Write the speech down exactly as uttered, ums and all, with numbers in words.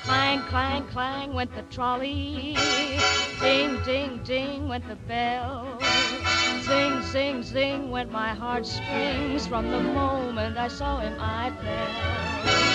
Clang, clang, clang went the trolley. Ding, ding, ding went the bell. Zing, zing, zing went my heartstrings. From the moment I saw him, I fell.